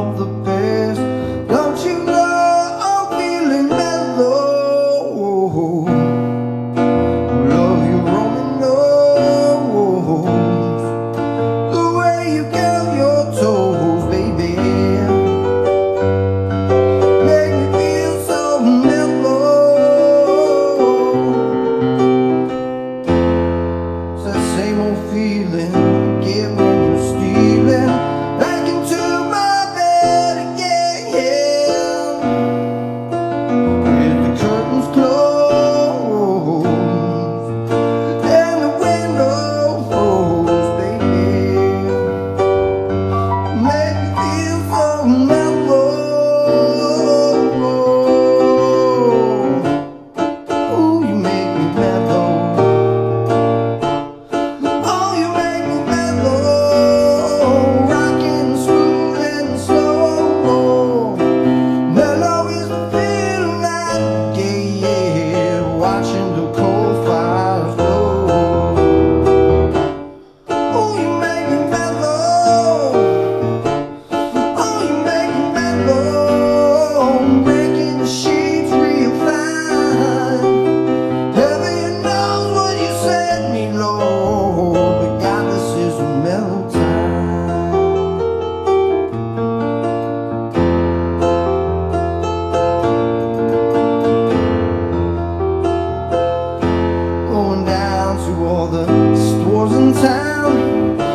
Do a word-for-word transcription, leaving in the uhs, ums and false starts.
of the past. Don't you know I'm feeling mellow? Love you roaming nose, the way you count your toes, baby, make me feel so mellow. It's that same old feeling, get me stealing back into my bed again, with the curtains closed and the window closed, baby, make me feel so mellow. Ooh, you make me mellow. Oh, you make me mellow, rocking smooth and slow. Mellow is the feeling I get, watching the coal fires glow. Oh, you make me mellow. Oh, you make me mellow, breaking the sheets real fine. Heaven knows what you set me low, but God, this is a mellow time. Going down to all the stores in town,